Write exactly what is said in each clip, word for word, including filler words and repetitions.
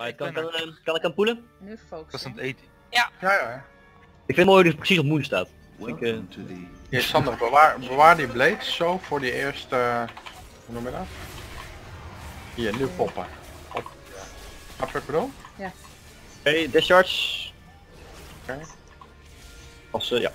Alright, kan, Ik ben kan, eh, kan ik aan poelen? Nu Dat is focussen. aan het eten. Ja, ja. Ik vind het mooi hoe die precies op moon staat. Ik, eh, Welcome to the Hier, Sander, bewaar, bewaar die blades zo voor die eerste... eh, hoe noem je dat? Hier, nu poppen. Op. Snap je wat ik bedoel? Oké, discharge. Oké. Als, eh, ja.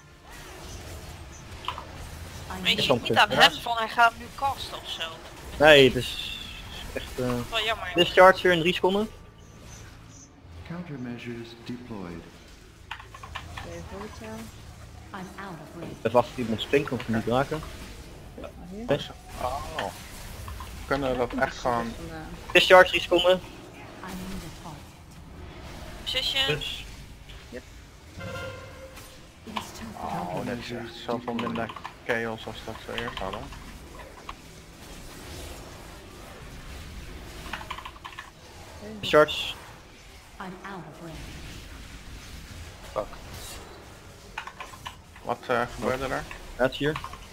Maar je Is ziet soms niet een aan hem verras. van hij gaat hem nu casten of zo. Nee, het is echt... eh Wel jammer. discharge weer in drie seconden. countermeasures deployed. Twee voortaal. Even wachten tot iemand springt, want we niet raken. Hier. Oh. Kunnen we dat echt gewoon... Vandaan. Discharge drie seconden. Position. Dus. Oh, dit is echt zoveel minder chaos als dat we eerst hadden. Discharge. Fuck. Wat uh, gebeurde er? Dat is hier.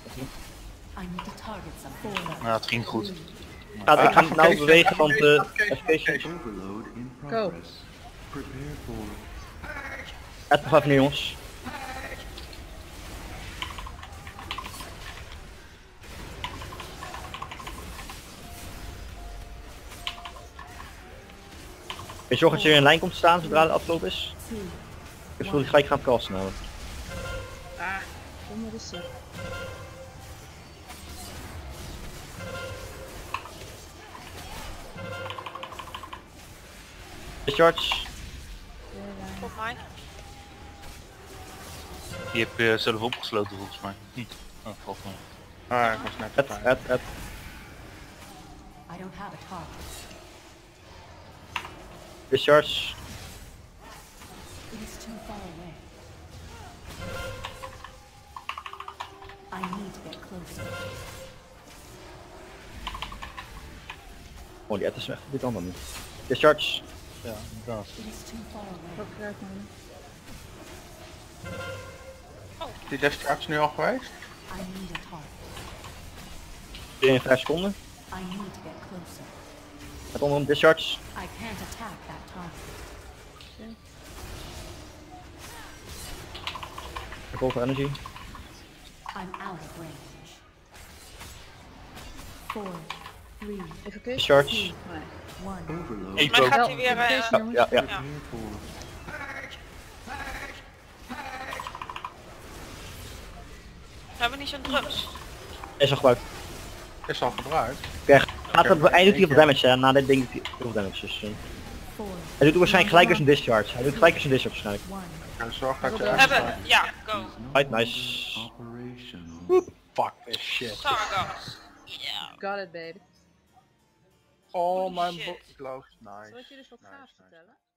Nou, het ging goed. Gaat, ik ga Uh, nou application, bewegen, want de application, application. Overload in Go. progress. Prepare for Het nog even nu, jongens. Ik zorg dat je in een lijn komt te staan zodra de afloop is. Dus wil ik gelijk gaan casten nou. Ah, zonder de zip. Discharge. Op mij. Die heb je zelf opgesloten volgens mij. Niet. Oh, valt mee. Ah, ik was net Het, erbij. het, het. Discharge. Oh, die et is echt op dit andere niet. Discharge. Ja, inderdaad. Ook kruid man. Die discharge nu al geweest? In vijf seconden. Het onder een discharge. Revolver energy. Even kijken. Discharge. Nee. overload. Hey, Maar Bo. gaat hij weer... eh, Deze Ja, jongens. ja, ja. Prepare for we hebben niet zo'n drums. Is al gebruikt. Is al gebruikt. Kijk, gaat het hij doet heel veel damage hè, na dit ding doet hij heel veel damage. Dus, uh, hij doet waarschijnlijk gelijk als een discharge. Hij doet gelijk als een discharge waarschijnlijk. En zorg dat je We We echt... hebben... Ja, go. is not Right, nice. operational. Fuck this shit. Sargas. Ja. Got it babe. Oh, Holy mijn shit. boek close. Nice. Zal ik je dus wat Nice, gaafs nice. vertellen?